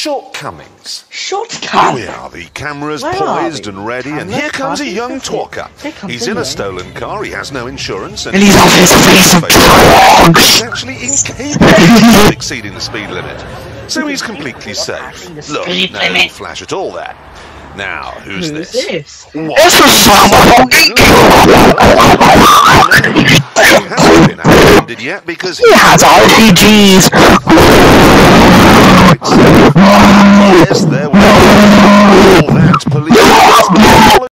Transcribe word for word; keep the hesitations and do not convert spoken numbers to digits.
shortcomings. Shortcomings? Here we are, the cameras Where poised are we? and ready, and Camera, here comes a party, young that's it. talker. Here comes He's a in a young- stolen car, he has no insurance, and And he's off his face of drugs! he's actually incapable of exceeding the speed limit. So he's completely safe. Look, speed no limit. flash at all there. Now, who's, Who's this? this? What? This is someone who He hasn't been apprehended yet because He has R P Gs! Yes, there we go.